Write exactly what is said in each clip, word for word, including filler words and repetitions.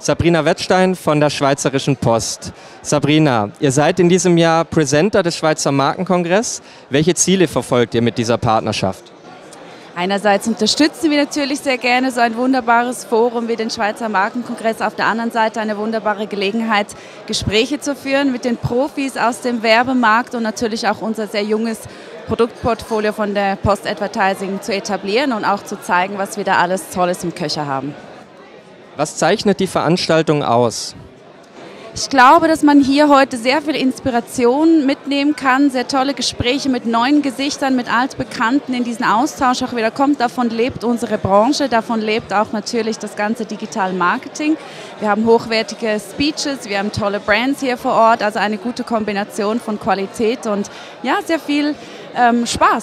Sabrina Wettstein von der Schweizerischen Post. Sabrina, ihr seid in diesem Jahr Presenter des Schweizer Markenkongress. Welche Ziele verfolgt ihr mit dieser Partnerschaft? Einerseits unterstützen wir natürlich sehr gerne so ein wunderbares Forum wie den Schweizer Markenkongress. Auf der anderen Seite eine wunderbare Gelegenheit, Gespräche zu führen mit den Profis aus dem Werbemarkt und natürlich auch unser sehr junges Produktportfolio von der Post Advertising zu etablieren und auch zu zeigen, was wir da alles Tolles im Köcher haben. Was zeichnet die Veranstaltung aus? Ich glaube, dass man hier heute sehr viel Inspiration mitnehmen kann, sehr tolle Gespräche mit neuen Gesichtern, mit Altbekannten in diesen Austausch auch wieder kommt. Davon lebt unsere Branche, davon lebt auch natürlich das ganze digitale Marketing. Wir haben hochwertige Speeches, wir haben tolle Brands hier vor Ort, also eine gute Kombination von Qualität und ja, sehr viel ähm, Spaß.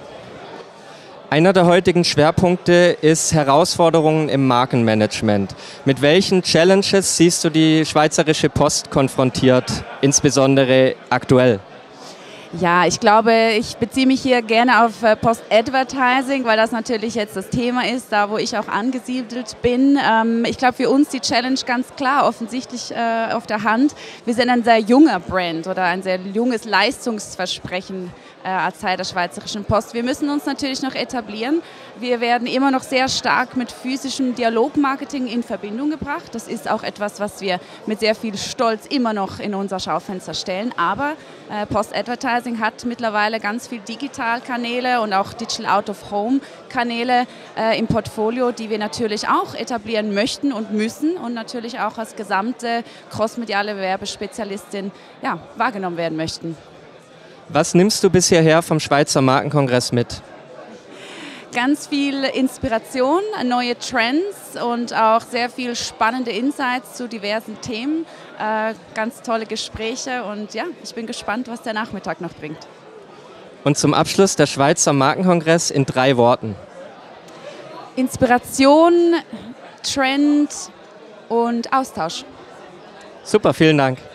Einer der heutigen Schwerpunkte ist Herausforderungen im Markenmanagement. Mit welchen Challenges siehst du die Schweizerische Post konfrontiert, insbesondere aktuell? Ja, ich glaube, ich beziehe mich hier gerne auf Post Advertising, weil das natürlich jetzt das Thema ist, da wo ich auch angesiedelt bin. Ich glaube, für uns die Challenge ganz klar, offensichtlich auf der Hand. Wir sind ein sehr junger Brand oder ein sehr junges Leistungsversprechen als Teil der Schweizerischen Post. Wir müssen uns natürlich noch etablieren. Wir werden immer noch sehr stark mit physischem Dialogmarketing in Verbindung gebracht. Das ist auch etwas, was wir mit sehr viel Stolz immer noch in unser Schaufenster stellen. Aber äh, Post Advertising hat mittlerweile ganz viel Digitalkanäle und auch Digital Out of Home Kanäle äh, im Portfolio, die wir natürlich auch etablieren möchten und müssen und natürlich auch als gesamte crossmediale Werbespezialistin ja, wahrgenommen werden möchten. Was nimmst du bisher her vom Schweizer Markenkongress mit? Ganz viel Inspiration, neue Trends und auch sehr viel spannende Insights zu diversen Themen. Äh, ganz tolle Gespräche und ja, ich bin gespannt, was der Nachmittag noch bringt. Und zum Abschluss der Schweizer Markenkongress in drei Worten. Inspiration, Trend und Austausch. Super, vielen Dank.